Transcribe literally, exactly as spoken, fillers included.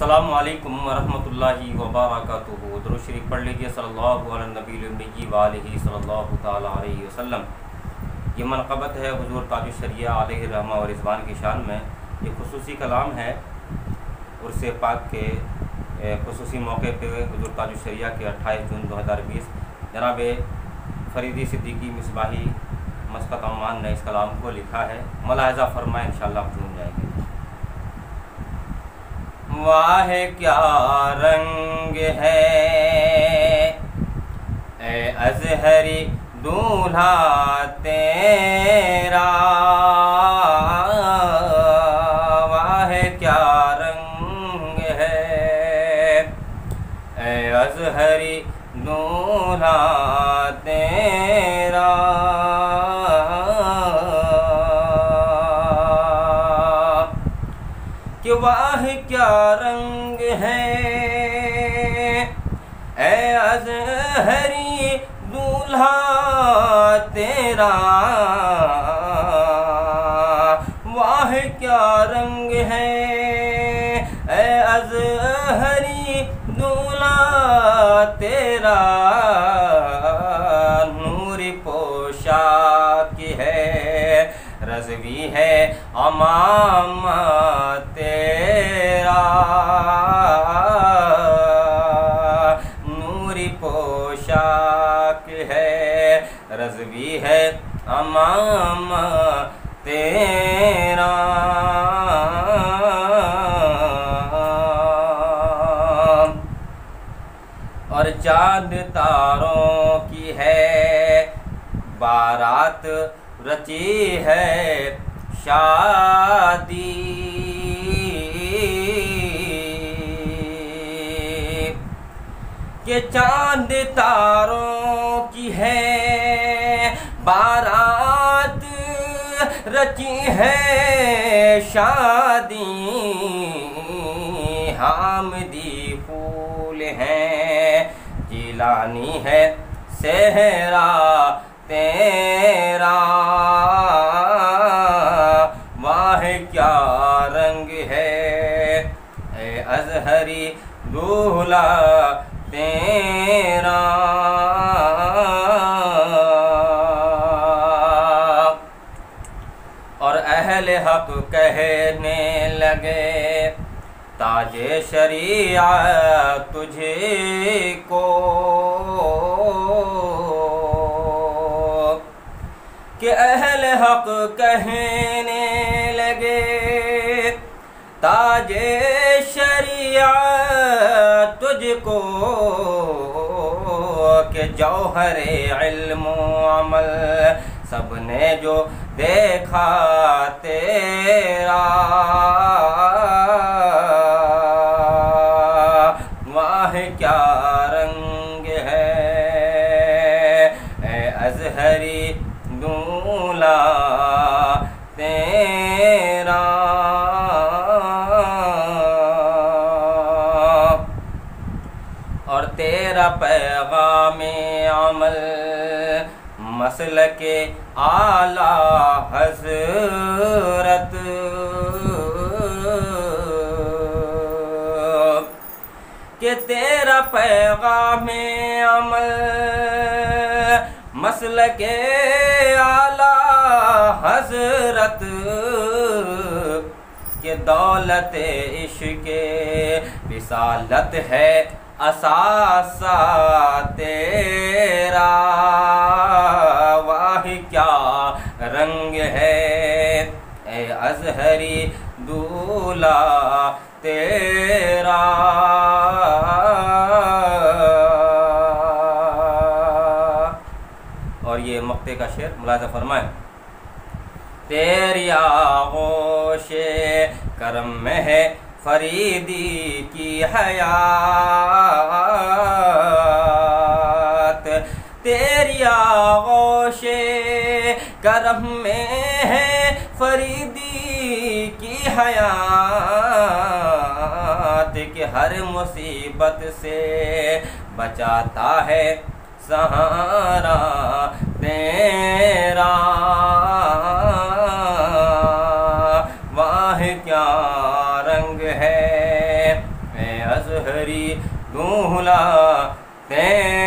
अस्सलामु अलैकुम वरहमतुल्लाहि वबरकातुहू। दुरूद शरीफ पढ़ लीजिए सल्लल्लाहु अला नबील उम्मी व आलिहि सल्लल्लाहु ताला अलैहि वसल्लम। ये मनक़बत है हुज़ूर ताजुश शरिया अलैहि रहमा व रिज़वान की शान में। ये खुसूसी कलाम है उर्स पाक के खुसूसी मौके पे हुज़ूर ताजुश शरिया के अट्ठाईस जून दो हज़ार बीस जनाब फरीदी सिद्दीकी मिसबाही मस्कत अम्मान ने इस कलाम को लिखा है। मुलाहज़ा फरमाएं, इंशाअल्लाह हम सुन जाएंगे। वाह क्या रंग है ए अज़हरी दूल्हा तेरा, वाह क्या रंग है ए अज़हरी दूल्हा तेरा। कि वाह क्या रंग है ए अज़हरी दूल्हा तेरा, वाह क्या रंग है ए अज़हरी दूल्हा तेरा। नूरी पोशाक है रज़वी है अमामा तेरा, नूरी पोशाक है रज़वी है अमामा तेरा। और चाँद तारों की है बारात रची है शादी, के चांद तारों की है बारात रची है शादी। हामदी फूल है जिलानी है सेहरा तेरा, वाह क्या रंग है ए अज़हरी दूल्हा तेरा। और अहले हक कहने लगे ताजे शरीया तुझे को, कि अहल हक कहने लगे ताजे शरिया तुझको, कि जौहरे इल्म अमल सबने जो देखा तेरा। वाह क्या रंग है ए अज़हरी दूल्हा तेरा। और तेरा पैगामे अमल मसलके आला हज़रत, कि तेरा पैगामे अमल मसलके आला हज़रत, के दौलत इश्क़े रिसालत है असासा तेरा। वाह क्या रंग है ए अज़हरी दूल्हा तेरा। और ये मक्ते का शेर मुलाज़ा फरमाएं। तेरी आगोशे करम में है फरीदी की हयात, तेरी आगोशे करम में है फरीदी की हयात, कि हर मुसीबत से बचाता है सहारा तेरा। वाह क्या रंग है दूहला ते